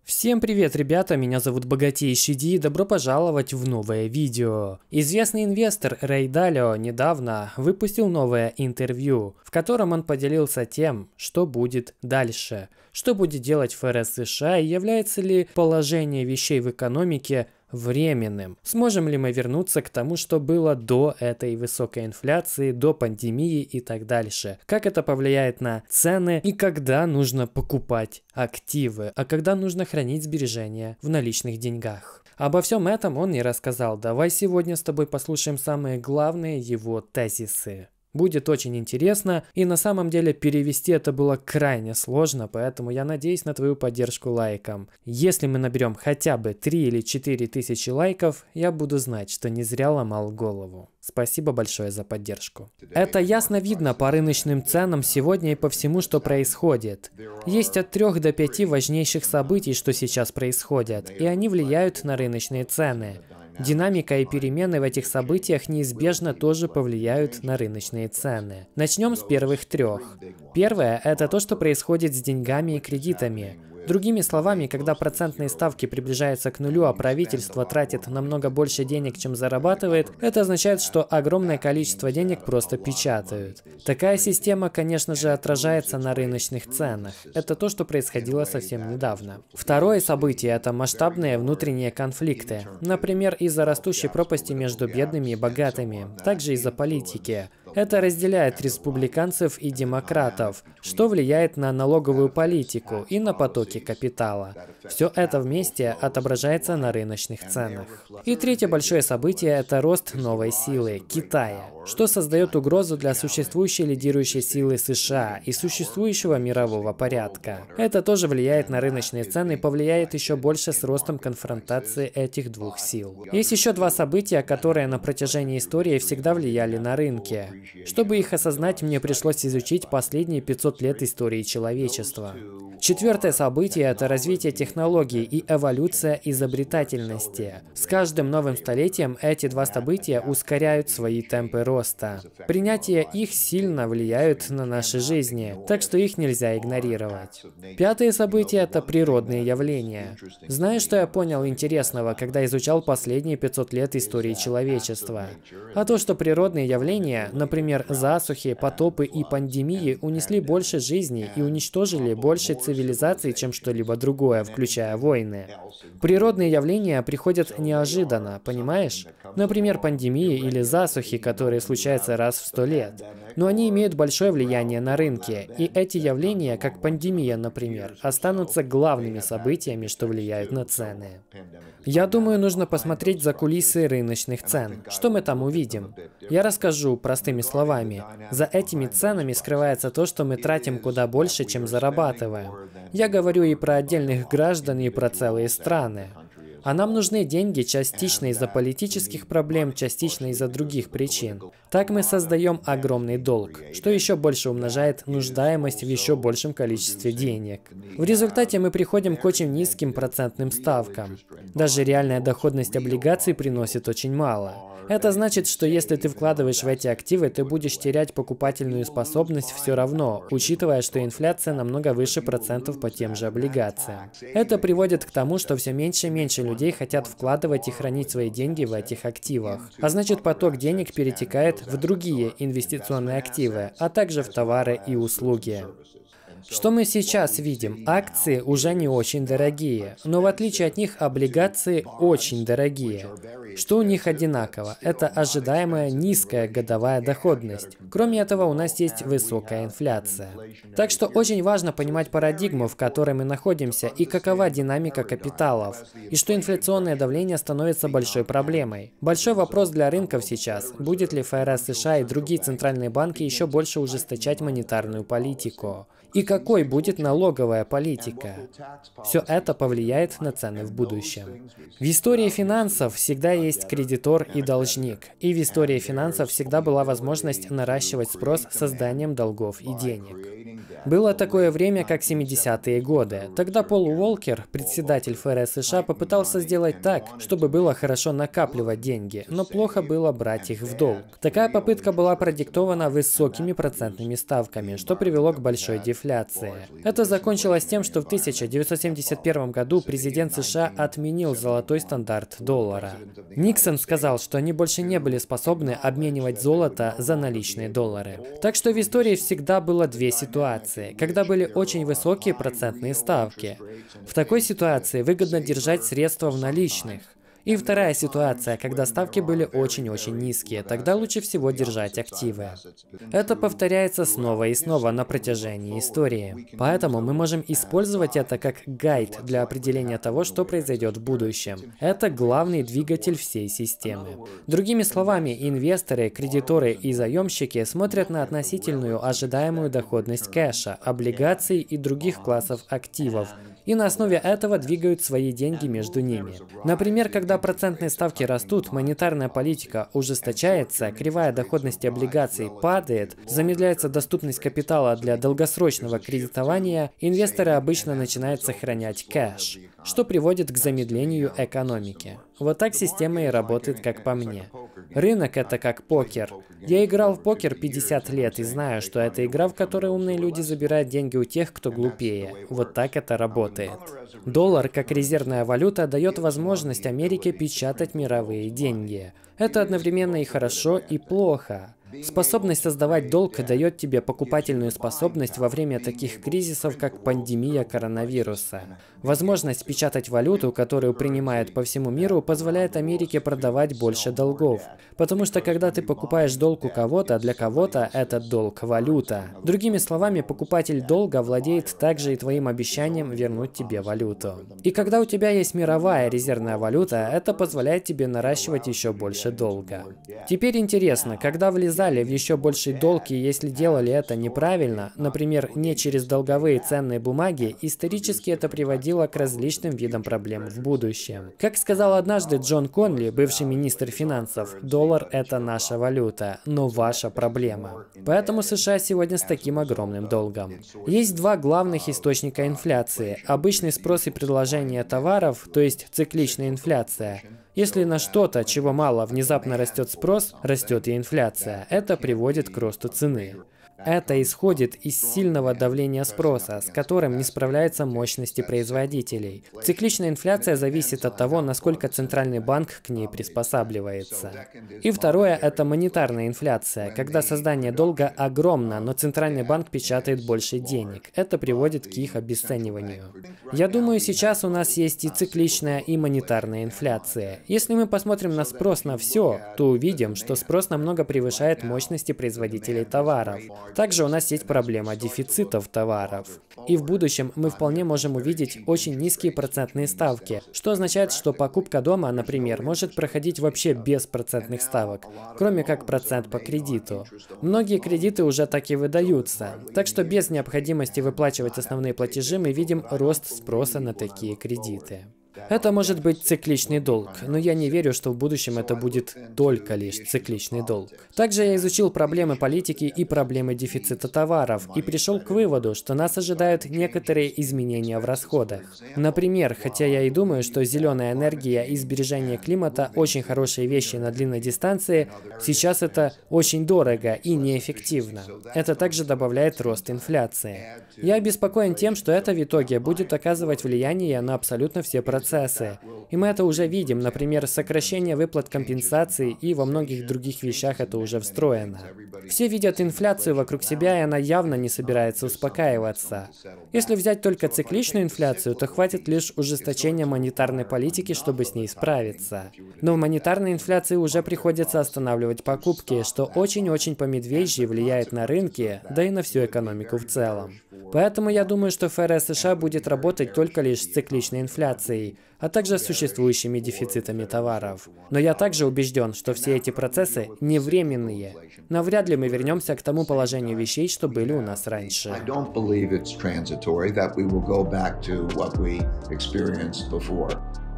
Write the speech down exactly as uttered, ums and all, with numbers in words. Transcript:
Всем привет, ребята, меня зовут Богатейший Ди, и добро пожаловать в новое видео. Известный инвестор Рэй Далио недавно выпустил новое интервью, в котором он поделился тем, что будет дальше, что будет делать ФРС США и является ли положение вещей в экономике временным. Сможем ли мы вернуться к тому, что было до этой высокой инфляции, до пандемии и так дальше? Как это повлияет на цены и когда нужно покупать активы, а когда нужно хранить сбережения в наличных деньгах? Обо всем этом он и рассказал. Давай сегодня с тобой послушаем самые главные его тезисы. Будет очень интересно, и на самом деле перевести это было крайне сложно, поэтому я надеюсь на твою поддержку лайком. Если мы наберем хотя бы три или четыре тысячи лайков, я буду знать, что не зря ломал голову. Спасибо большое за поддержку. Это ясно видно по рыночным ценам сегодня и по всему, что происходит. Есть от трёх до пяти важнейших событий, что сейчас происходят, и они влияют на рыночные цены. Динамика и перемены в этих событиях неизбежно тоже повлияют на рыночные цены. Начнем с первых трех. Первое – это то, что происходит с деньгами и кредитами. Другими словами, когда процентные ставки приближаются к нулю, а правительство тратит намного больше денег, чем зарабатывает, это означает, что огромное количество денег просто печатают. Такая система, конечно же, отражается на рыночных ценах. Это то, что происходило совсем недавно. Второе событие – это масштабные внутренние конфликты. Например, из-за растущей пропасти между бедными и богатыми, также из-за политики. Это разделяет республиканцев и демократов, что влияет на налоговую политику и на потоки капитала. Все это вместе отображается на рыночных ценах. И третье большое событие – это рост новой силы – Китая, что создает угрозу для существующей лидирующей силы США и существующего мирового порядка. Это тоже влияет на рыночные цены и повлияет еще больше с ростом конфронтации этих двух сил. Есть еще два события, которые на протяжении истории всегда влияли на рынки. Чтобы их осознать, мне пришлось изучить последние пятьсот лет истории человечества. Четвертое событие – это развитие технологий и эволюция изобретательности. С каждым новым столетием эти два события ускоряют свои темпы роста. Принятие их сильно влияет на наши жизни, так что их нельзя игнорировать. Пятое событие – это природные явления. Знаешь, что я понял интересного, когда изучал последние пятьсот лет истории человечества? А то, что природные явления, например, засухи, потопы и пандемии, унесли больше жизней и уничтожили больше цивилизаций, чем что-либо другое, включая войны. Природные явления приходят неожиданно, понимаешь? Например, пандемии или засухи, которые случаются раз в сто лет. Но они имеют большое влияние на рынки, и эти явления, как пандемия, например, останутся главными событиями, что влияют на цены. Я думаю, нужно посмотреть за кулисы рыночных цен. Что мы там увидим? Я расскажу простыми словами. За этими ценами скрывается то, что мы тратим куда больше, чем зарабатываем. Я говорю и про отдельных граждан, и про целые страны. А нам нужны деньги частично из-за политических проблем, частично из-за других причин. Так мы создаем огромный долг, что еще больше умножает нуждаемость в еще большем количестве денег. В результате мы приходим к очень низким процентным ставкам. Даже реальная доходность облигаций приносит очень мало. Это значит, что если ты вкладываешь в эти активы, ты будешь терять покупательную способность все равно, учитывая, что инфляция намного выше процентов по тем же облигациям. Это приводит к тому, что все меньше и меньше людей хотят вкладывать и хранить свои деньги в этих активах. А значит, поток денег перетекает в другие инвестиционные активы, а также в товары и услуги. Что мы сейчас видим? Акции уже не очень дорогие, но в отличие от них облигации очень дорогие. Что у них одинаково? Это ожидаемая низкая годовая доходность. Кроме этого, у нас есть высокая инфляция. Так что очень важно понимать парадигму, в которой мы находимся, и какова динамика капиталов, и что инфляционное давление становится большой проблемой. Большой вопрос для рынков сейчас: будет ли ФРС США и другие центральные банки еще больше ужесточать монетарную политику? И какой будет налоговая политика? Все это повлияет на цены в будущем. В истории финансов всегда есть кредитор и должник. И в истории финансов всегда была возможность наращивать спрос созданием долгов и денег. Было такое время, как семидесятые годы. Тогда Пол Уолкер, председатель ФРС США, попытался сделать так, чтобы было хорошо накапливать деньги, но плохо было брать их в долг. Такая попытка была продиктована высокими процентными ставками, что привело к большой дефляции. инфляции. Это закончилось тем, что в тысяча девятьсот семьдесят первом году президент США отменил золотой стандарт доллара. Никсон сказал, что они больше не были способны обменивать золото за наличные доллары. Так что в истории всегда было две ситуации, когда были очень высокие процентные ставки. В такой ситуации выгодно держать средства в наличных. И вторая ситуация, когда ставки были очень-очень низкие, тогда лучше всего держать активы. Это повторяется снова и снова на протяжении истории. Поэтому мы можем использовать это как гайд для определения того, что произойдет в будущем. Это главный двигатель всей системы. Другими словами, инвесторы, кредиторы и заемщики смотрят на относительную ожидаемую доходность кэша, облигаций и других классов активов, и на основе этого двигают свои деньги между ними. Например, когда процентные ставки растут, монетарная политика ужесточается, кривая доходности облигаций падает, замедляется доступность капитала для долгосрочного кредитования, инвесторы обычно начинают сохранять кэш, что приводит к замедлению экономики. Вот так система и работает, как по мне. Рынок — это как покер. Я играл в покер пятьдесят лет и знаю, что это игра, в которой умные люди забирают деньги у тех, кто глупее. Вот так это работает. Доллар, как резервная валюта, дает возможность Америке печатать мировые деньги. Это одновременно и хорошо, и плохо. Способность создавать долг дает тебе покупательную способность во время таких кризисов, как пандемия коронавируса. Возможность печатать валюту, которую принимают по всему миру, позволяет Америке продавать больше долгов. Потому что когда ты покупаешь долг у кого-то, для кого-то этот долг – валюта. Другими словами, покупатель долга владеет также и твоим обещанием вернуть тебе валюту. И когда у тебя есть мировая резервная валюта, это позволяет тебе наращивать еще больше долга. Теперь интересно, когда влезали в еще больший долг, и если делали это неправильно, например, не через долговые ценные бумаги, исторически это приводило к различным видам проблем в будущем. Как сказал однажды Джон Конли, бывший министр финансов, доллар – это наша валюта, но ваша проблема. Поэтому США сегодня с таким огромным долгом. Есть два главных источника инфляции – обычный спрос и предложение товаров, то есть цикличная инфляция. Если на что-то, чего мало, внезапно растет спрос, растет и инфляция. Это приводит к росту цены. Это исходит из сильного давления спроса, с которым не справляются мощности производителей. Цикличная инфляция зависит от того, насколько центральный банк к ней приспосабливается. И второе – это монетарная инфляция, когда создание долга огромно, но центральный банк печатает больше денег. Это приводит к их обесцениванию. Я думаю, сейчас у нас есть и цикличная, и монетарная инфляция. Если мы посмотрим на спрос на все, то увидим, что спрос намного превышает мощности производителей товаров. Также у нас есть проблема дефицитов товаров. И в будущем мы вполне можем увидеть очень низкие процентные ставки, что означает, что покупка дома, например, может проходить вообще без процентных ставок, кроме как процент по кредиту. Многие кредиты уже так и выдаются, так что без необходимости выплачивать основные платежи мы видим рост спроса на такие кредиты. Это может быть цикличный долг, но я не верю, что в будущем это будет только лишь цикличный долг. Также я изучил проблемы политики и проблемы дефицита товаров и пришел к выводу, что нас ожидают некоторые изменения в расходах. Например, хотя я и думаю, что зеленая энергия и сбережение климата очень хорошие вещи на длинной дистанции, сейчас это очень дорого и неэффективно. Это также добавляет рост инфляции. Я обеспокоен тем, что это в итоге будет оказывать влияние на абсолютно все процессы. И мы это уже видим, например, сокращение выплат компенсаций, и во многих других вещах это уже встроено. Все видят инфляцию вокруг себя, и она явно не собирается успокаиваться. Если взять только цикличную инфляцию, то хватит лишь ужесточения монетарной политики, чтобы с ней справиться. Но в монетарной инфляции уже приходится останавливать покупки, что очень-очень по-медвежьи влияет на рынки, да и на всю экономику в целом. Поэтому я думаю, что ФРС США будет работать только лишь с цикличной инфляцией, а также с существующими дефицитами товаров. Но я также убежден, что все эти процессы не временные. Навряд ли мы вернемся к тому положению вещей, что были у нас раньше. I don't believe it's transitory, that we will go back to what we experienced before.